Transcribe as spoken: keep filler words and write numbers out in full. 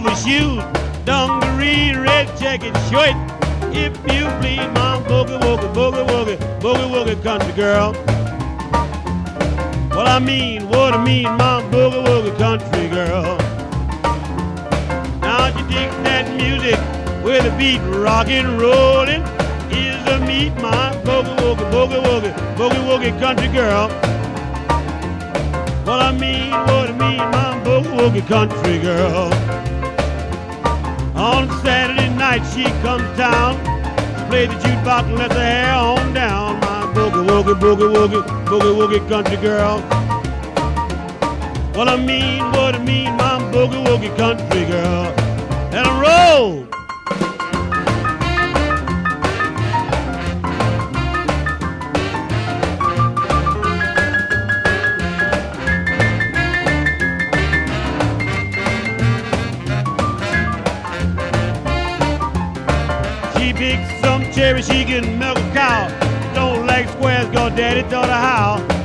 clover shoes, dungaree, red checkered shirt. If you please, my boogie woogie, boogie woogie, boogie woogie country girl. Well, I mean, what I mean, my boogie woogie country girl. Now you dig that music with a beat rockin' rollin'. Is the meat, my boogie woogie, boogie woogie, boogie woogie country girl. Well, I mean, what I mean, my boogie woogie country girl. On Saturday night she comes down, play the jukebox and let her hair on down. My boogie woogie, boogie woogie, boogie woogie country girl. Well, I mean, what I mean, my boogie woogie country girl. And a roll. She picks some cherry, she can milk a cow. Don't like squares, cause daddy taught her how.